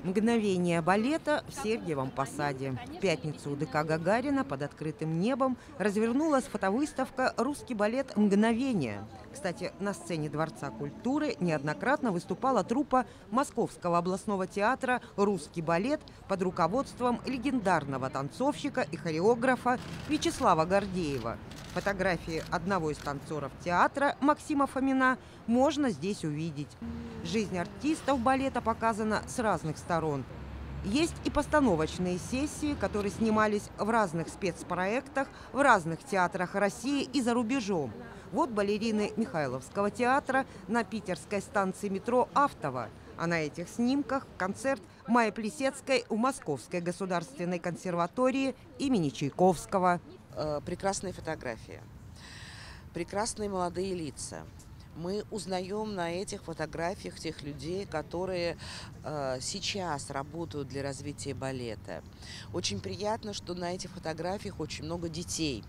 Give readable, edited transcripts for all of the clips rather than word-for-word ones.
Мгновение балета в Сергиевом Посаде. В пятницу у ДК Гагарина под открытым небом развернулась фотовыставка «Русский балет. Мгновение». Кстати, на сцене Дворца культуры неоднократно выступала труппа Московского областного театра «Русский балет» под руководством легендарного танцовщика и хореографа Вячеслава Гордеева. Фотографии одного из танцоров театра, Максима Фомина, можно здесь увидеть. Жизнь артистов балета показана с разных сторон. Есть и постановочные сессии, которые снимались в разных спецпроектах, в разных театрах России и за рубежом. Вот балерины Михайловского театра на питерской станции метро «Автово». А на этих снимках концерт Майи Плисецкой в Московской государственной консерватории имени Чайковского. Прекрасные фотографии, прекрасные молодые лица. Мы узнаем на этих фотографиях тех людей, которые сейчас работают для развития балета. Очень приятно, что на этих фотографиях очень много детей.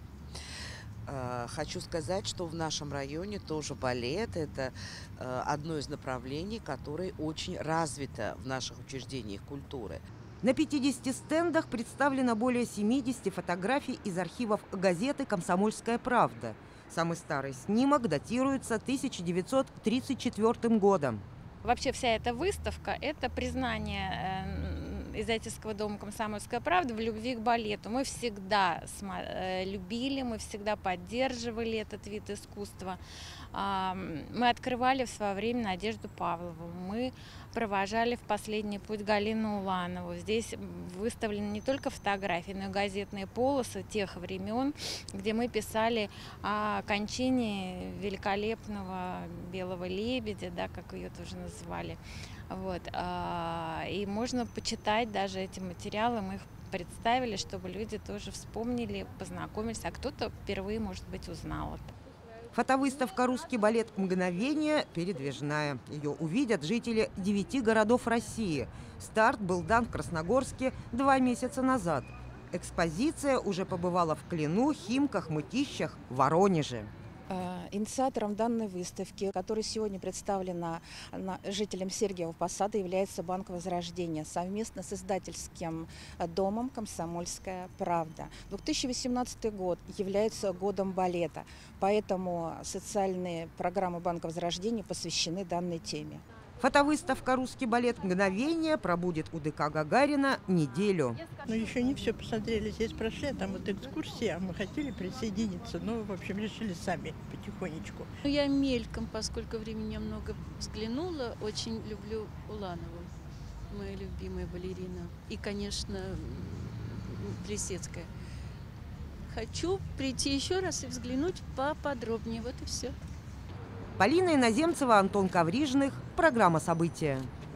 Хочу сказать, что в нашем районе тоже балет – это одно из направлений, которое очень развито в наших учреждениях культуры. На 50 стендах представлено более 70 фотографий из архивов газеты «Комсомольская правда». Самый старый снимок датируется 1934 годом. Вообще вся эта выставка – это признание издательского дома «Комсомольская правда» в любви к балету. Мы всегда любили, мы всегда поддерживали этот вид искусства. Мы открывали в свое время Надежду Павлову, мы провожали в последний путь Галину Уланову. Здесь выставлены не только фотографии, но и газетные полосы тех времен, где мы писали о кончине великолепного белого лебедя, да, как ее тоже называли. Вот. И можно почитать даже эти материалы, мы их представили, чтобы люди тоже вспомнили, познакомились, а кто-то впервые, может быть, узнал это. Фотовыставка «Русский балет. Мгновение» передвижная. Ее увидят жители 9 городов России. Старт был дан в Красногорске 2 месяца назад. Экспозиция уже побывала в Клину, Химках, Мытищах, Воронеже. Инициатором данной выставки, которая сегодня представлена жителям Сергиева Посада, является Банк Возрождения совместно с издательским домом «Комсомольская правда». 2018 год является годом балета, поэтому социальные программы Банка Возрождения посвящены данной теме. Фотовыставка «Русский балет. Мгновение» пробудет у ДК Гагарина неделю. Но еще не все посмотрели, здесь прошли, а там вот экскурсия, мы хотели присоединиться, но, в общем, решили сами потихонечку. Я мельком, поскольку времени много взглянула, очень люблю Уланову, моя любимая балерина. И, конечно, Плисецкая. Хочу прийти еще раз и взглянуть поподробнее, вот и все. Полина Иноземцева, Антон Коврижных. Программа «События».